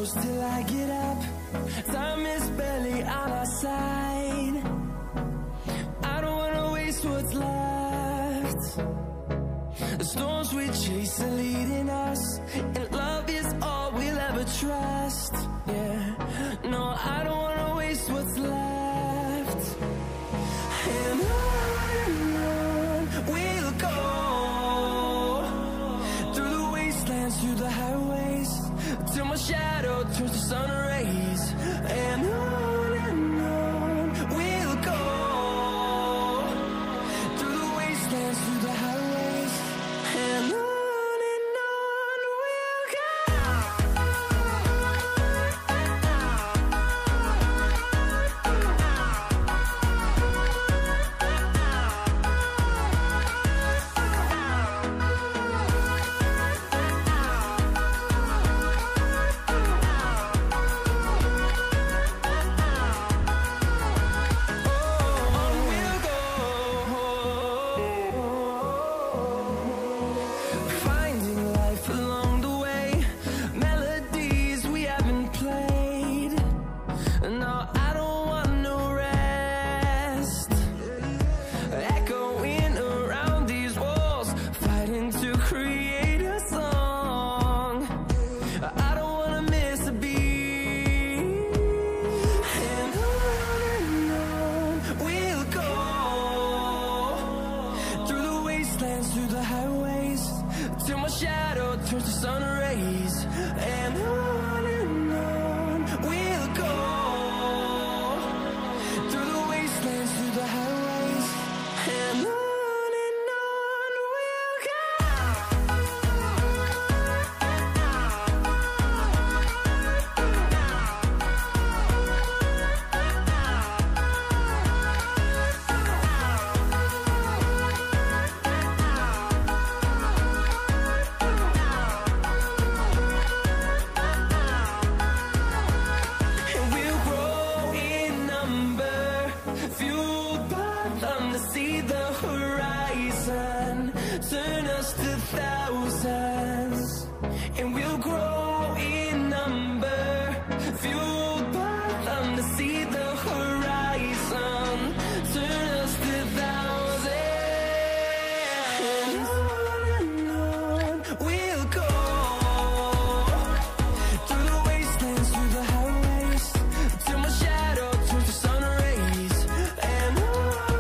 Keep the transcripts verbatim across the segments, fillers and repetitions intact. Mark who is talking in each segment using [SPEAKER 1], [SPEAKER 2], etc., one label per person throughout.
[SPEAKER 1] close till I get up. Time is barely on our side. I don't wanna waste what's left. The storms we chase are leading us, and love is all we'll ever trust. Yeah, no, I don't wanna waste what's left. And on and on we'll go, through the wastelands, through the highways, till my shadow turns to sun rays. And on and on we'll go, through the wastelands, through the highways, and on and on we'll go. Through the highways, till my shadow turns to sun rays. And on and on we'll go, through the wastelands, through the highways, and on and on we'll go. See the horizon turn us to thousands, and we'll grow in number, fueled by them to see the horizon turn us to thousands. And on and on we'll go, through the wastelands, through the highways, till my shadow turns to sun rays. And on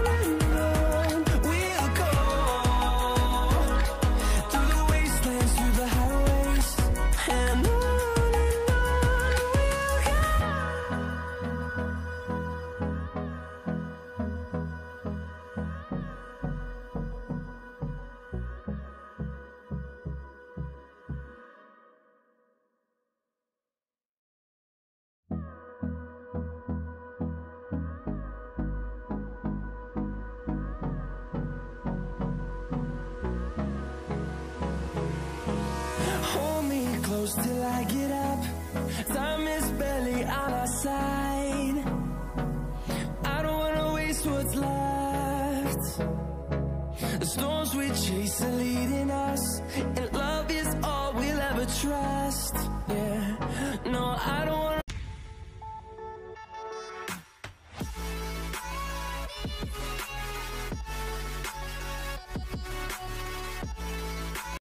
[SPEAKER 1] close till I get up. Time is barely on our side. I don't wanna waste what's left. The storms we chase are leading us, and love is all we'll ever trust. Yeah, no, I don't